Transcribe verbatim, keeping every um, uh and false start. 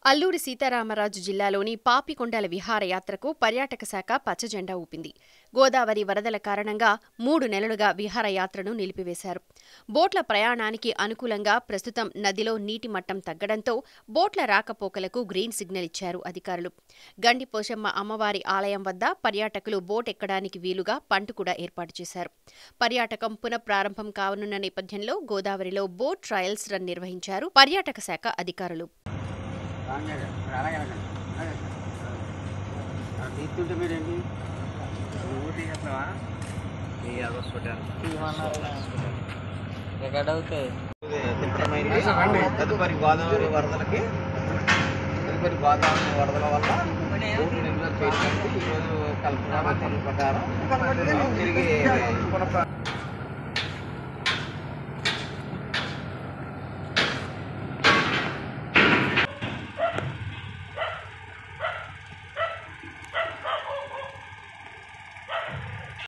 అల్లూరి సీతారామరాజు జిల్లాలోని పాపికొండల విహారయాత్రకు పర్యాటక శాఖ పచ్చజెండా ఊపింది. గోదావరి వరదల కారణంగా మూడు నెలలుగా విహారయాత్రను నిలిపివేశారు. బోట్ల ప్రయాణానికి అనుకూలంగా ప్రస్తుతం నదిలో నీటి మట్టం తగ్గడంతో బోట్ల రాకపోకలకు గ్రీన్ సిగ్నల్ ఇచ్చారు అధికారులు. గండిపోశమ్మ అమ్మవారి ఆలయం వద్ద పర్యాటకులు బోట్ ఎక్కడానికి వీలుగా పంటు కూడా ఏర్పాటు చేశారు. పర్యాటకం పునఃప్రారంభం కానున్న నేపథ్యంలో గోదావరిలో బోట్ ట్రయల్స్ రన్ నిర్వహించారు పర్యాటక శాఖ అధికారులు. తదుపరి గోదావరి వరదలకి తదుపరి గోదావరి వరదల వల్ల ఈరోజు కల్పన ప్రకారం తిరిగి